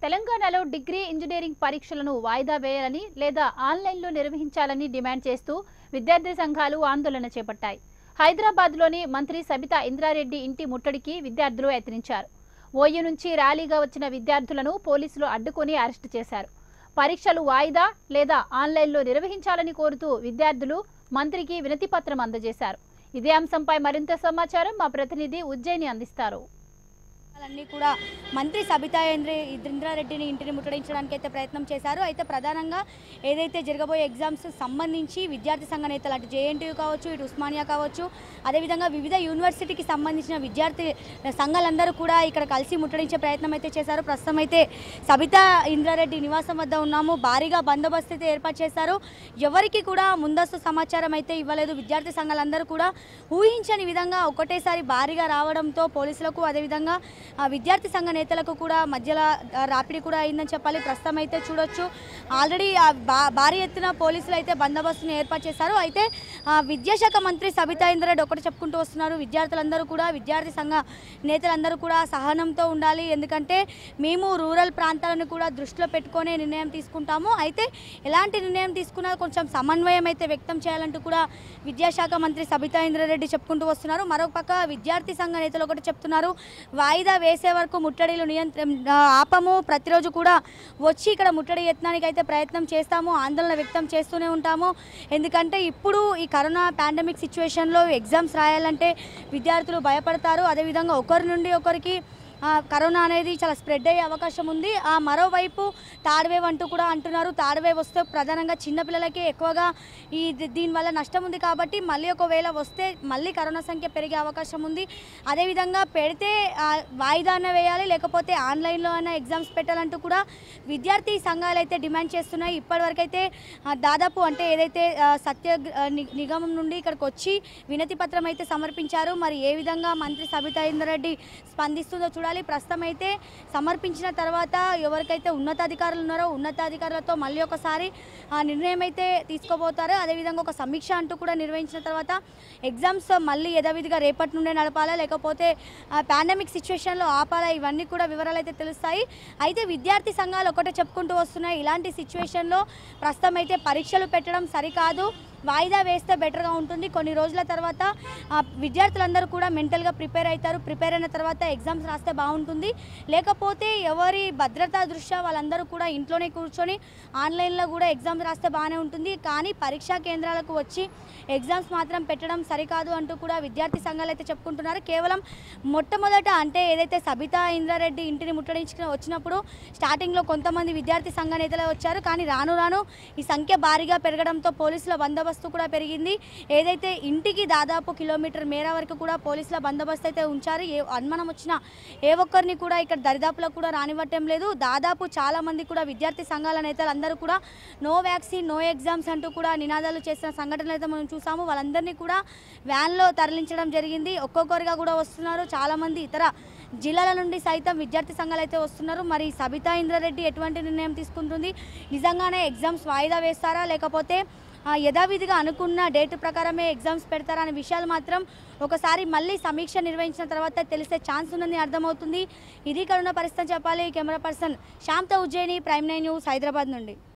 తెలంగాణలో degree engineering పరీక్షలను వాయిదా వేయాలని లేదా ఆన్లైన్లో నిర్వహించాలని డిమాండ్ చేస్తూ విద్యార్థి సంఘాలు ఆందోళన చేపట్టాయి. హైదరాబాద్లోని మంత్రి సబితా ఇంద్రారెడ్డి ఇంటి ముట్టడికి విద్యార్థులు యత్నించారు. ఓయూ నుంచి ర్యాలీగా వచ్చిన విద్యార్థులను పోలీసులు అడ్డుకొని అరెస్టు చేశారు. పరీక్షలు వాయిదా లేదా ఆన్లైన్లో నిర్వహించాలని కోరుతూ విద్యార్థులు మంత్రికి వినతిపత్రం అందజేశారు. ఇదే అంశంపై మరింత సమాచారం మా ప్రతినిధి ఉజ్జయిని అందిస్తారు. అన్నీ కూడా మంత్రి సబితా ఇంద్రారెడ్డిని ఇంటిని ముట్టడించడానికి అయితే ప్రయత్నం చేశారు. అయితే ప్రధానంగా ఏదైతే జరగబోయే ఎగ్జామ్స్ సంబంధించి విద్యార్థి సంఘ నేతలు అటు జేఎన్టీయూ కావచ్చు, ఇటు ఉస్మానియా కావచ్చు, అదేవిధంగా వివిధ యూనివర్సిటీకి సంబంధించిన విద్యార్థి సంఘాలందరూ కూడా ఇక్కడ కలిసి ముట్టడించే ప్రయత్నం అయితే చేశారు. ప్రస్తుతం అయితే సబితా ఇంద్రారెడ్డి నివాసం వద్ద ఉన్నాము. భారీగా బందోబస్తు అయితే ఏర్పాటు చేశారు. ఎవరికి కూడా ముందస్తు సమాచారం అయితే ఇవ్వలేదు. విద్యార్థి సంఘాలందరూ కూడా ఊహించని విధంగా ఒకటేసారి భారీగా రావడంతో పోలీసులకు అదేవిధంగా విద్యార్థి సంఘ నేతలకు కూడా మధ్యలో రాపిడి కూడా అయిందని చెప్పాలి. ప్రస్తుతం అయితే చూడొచ్చు ఆల్రెడీ భారీ ఎత్తున పోలీసులు అయితే బందోబస్తును ఏర్పాటు చేశారు. అయితే విద్యాశాఖ మంత్రి సబితా ఇంద్రారెడ్డి ఒకటి చెప్పుకుంటూ వస్తున్నారు. విద్యార్థులందరూ కూడా విద్యార్థి సంఘ నేతలందరూ కూడా సహనంతో ఉండాలి. ఎందుకంటే మేము రూరల్ ప్రాంతాలను కూడా దృష్టిలో పెట్టుకునే నిర్ణయం తీసుకుంటాము. అయితే ఎలాంటి నిర్ణయం తీసుకున్నా కొంచెం సమన్వయం అయితే వ్యక్తం చేయాలంటూ కూడా విద్యాశాఖ మంత్రి సబితా ఇంద్రారెడ్డి చెప్పుకుంటూ వస్తున్నారు. మరొక విద్యార్థి సంఘ నేతలు ఒకటి చెప్తున్నారు, వాయిదా వేసే వరకు ముట్టడిలు ఆపము, ప్రతిరోజు కూడా వచ్చి ఇక్కడ ముట్టడి యత్నానికి అయితే ప్రయత్నం చేస్తాము, ఆందోళన వ్యక్తం చేస్తూనే ఉంటాము. ఎందుకంటే ఇప్పుడు ఈ కరోనా పాండమిక్ సిచ్యువేషన్లో ఎగ్జామ్స్ రాయాలంటే విద్యార్థులు భయపడతారు. అదేవిధంగా ఒకరి నుండి ఒకరికి కరోనా అనేది చాలా స్ప్రెడ్ అయ్యే అవకాశం ఉంది. మరోవైపు థర్డ్ వేవ్ అంటూ కూడా అంటున్నారు. థర్డ్ వేవ్ వస్తే ప్రధానంగా చిన్నపిల్లలకే ఎక్కువగా దీనివల్ల నష్టం ఉంది. కాబట్టి మళ్ళీ ఒకవేళ వస్తే మళ్ళీ కరోనా సంఖ్య పెరిగే అవకాశం ఉంది. అదేవిధంగా పెడితే వాయిదా అన్న వేయాలి, లేకపోతే ఆన్లైన్లో అయినా ఎగ్జామ్స్ పెట్టాలంటూ కూడా విద్యార్థి సంఘాలు అయితే డిమాండ్ చేస్తున్నాయి. ఇప్పటివరకైతే దాదాపు అంటే ఏదైతే సత్య నిగమం నుండి ఇక్కడికి వచ్చి వినతి పత్రం అయితే సమర్పించారు. మరి ఏ విధంగా మంత్రి సబితా ఇంద్రారెడ్డి స్పందిస్తుందో చూడాలి. ప్రస్తుతం అయితే సమర్పించిన తర్వాత ఎవరికైతే ఉన్నతాధికారులు ఉన్నారో ఉన్నతాధికారులతో మళ్ళీ ఒకసారి నిర్ణయం అయితే తీసుకోబోతారు. అదేవిధంగా ఒక సమీక్ష అంటూ కూడా నిర్వహించిన తర్వాత ఎగ్జామ్స్ మళ్ళీ యథావిధిగా రేపటి నుండే నడపాలా, లేకపోతే పాండమిక్ సిచ్యువేషన్లో ఆపాలా, ఇవన్నీ కూడా వివరాలు అయితే తెలుస్తాయి. అయితే విద్యార్థి సంఘాలు ఒకటే చెప్పుకుంటూ వస్తున్నాయి, ఇలాంటి సిచ్యువేషన్లో ప్రస్తుతం అయితే పరీక్షలు పెట్టడం సరికాదు, వాయిదా వేస్తే బెటర్గా ఉంటుంది. కొన్ని రోజుల తర్వాత విద్యార్థులందరూ కూడా మెంటల్గా ప్రిపేర్ అవుతారు. ప్రిపేర్ అయిన తర్వాత ఎగ్జామ్స్ రాస్తే బాగుంటుంది. లేకపోతే ఎవరి భద్రతా దృష్ట్యా వాళ్ళందరూ కూడా ఇంట్లోనే కూర్చొని ఆన్లైన్లో కూడా ఎగ్జామ్స్ రాస్తే బాగానే ఉంటుంది. కానీ పరీక్షా కేంద్రాలకు వచ్చి ఎగ్జామ్స్ మాత్రం పెట్టడం సరికాదు అంటూ కూడా విద్యార్థి సంఘాలు అయితే చెప్పుకుంటున్నారు. కేవలం మొట్టమొదట అంటే ఏదైతే సబితా ఇంద్రారెడ్డి ఇంటిని ముట్టడించుకుని వచ్చినప్పుడు స్టార్టింగ్లో కొంతమంది విద్యార్థి సంఘ నేతలే వచ్చారు. కానీ రాను రాను ఈ సంఖ్య భారీగా పెరగడంతో పోలీసుల బందోబస్తు కూడా పెరిగింది. ఏదైతే ఇంటికి దాదాపు కిలోమీటర్ మేర వరకు కూడా పోలీసుల బందోబస్తు అయితే ఉంచారు. ఏ అనుమానం వచ్చినా ఏ ఒక్కరిని కూడా ఇక్కడ దరిదాపులో కూడా రానివ్వటం లేదు. దాదాపు చాలా మంది కూడా విద్యార్థి సంఘాల నేతలు అందరూ కూడా నో వ్యాక్సిన్ నో ఎగ్జామ్స్ అంటూ కూడా నినాదాలు చేసిన సంఘటనలు అయితే మనం చూసాము. వాళ్ళందరినీ కూడా వ్యాన్లో తరలించడం జరిగింది. ఒక్కొక్కరిగా కూడా వస్తున్నారు. చాలామంది ఇతర జిల్లాల నుండి సైతం విద్యార్థి సంఘాలు అయితే వస్తున్నారు. మరి సబితా ఇంద్రారెడ్డి ఎటువంటి నిర్ణయం తీసుకుంటుంది? నిజంగానే ఎగ్జామ్స్ వాయిదా వేస్తారా, లేకపోతే యథావిధిగా అనుకున్న డేట్ ప్రకారమే ఎగ్జామ్స్ పెడతారా అనే విషయాలు మాత్రం ఒకసారి మళ్ళీ సమీక్ష నిర్వహించిన తర్వాత తెలిసే ఛాన్స్ ఉందని అర్థమవుతుంది. ఇది కరోనా పరిస్థితి చెప్పాలి. కెమెరా పర్సన్ శ్యామ్తో ఉజ్జయిని, ప్రైమ్ 9 న్యూస్, హైదరాబాద్ నుండి.